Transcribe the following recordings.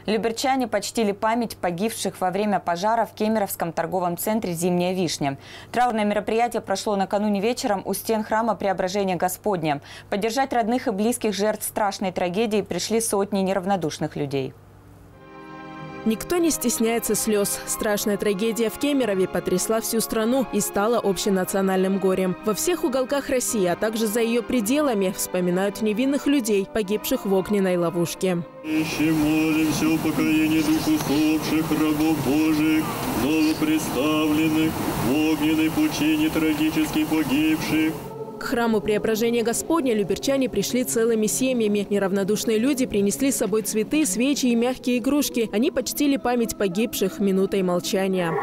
Люберчане почтили память погибших во время пожара в Кемеровском торговом центре «Зимняя вишня». Траурное мероприятие прошло накануне вечером у стен храма Преображения Господня. Поддержать родных и близких жертв страшной трагедии пришли сотни неравнодушных людей. Никто не стесняется слез. Страшная трагедия в Кемерове потрясла всю страну и стала общенациональным горем. Во всех уголках России, а также за ее пределами, вспоминают невинных людей, погибших в огненной ловушке. Молимся о покаянии душ усопших рабов Божьих, новопредставленных в огненной пучине трагически погибших. К храму Преображения Господня люберчане пришли целыми семьями. Неравнодушные люди принесли с собой цветы, свечи и мягкие игрушки. Они почтили память погибших минутой молчания.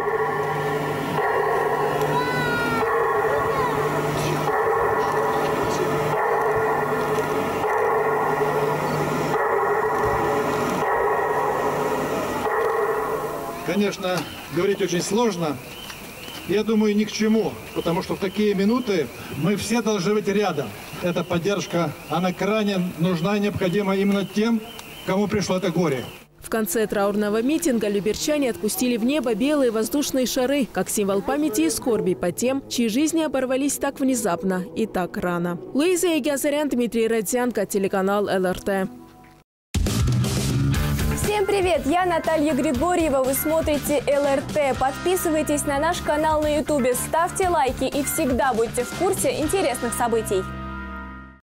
Конечно, говорить очень сложно. Я думаю, ни к чему, потому что в такие минуты мы все должны быть рядом. Эта поддержка, она крайне нужна и необходима именно тем, кому пришло это горе. В конце траурного митинга люберчане отпустили в небо белые воздушные шары, как символ памяти и скорби по тем, чьи жизни оборвались так внезапно и так рано. Луиза Егазарян, Дмитрий Родзянко, телеканал ЛРТ. Всем привет! Я Наталья Григорьева. Вы смотрите ЛРТ. Подписывайтесь на наш канал на YouTube, ставьте лайки и всегда будьте в курсе интересных событий.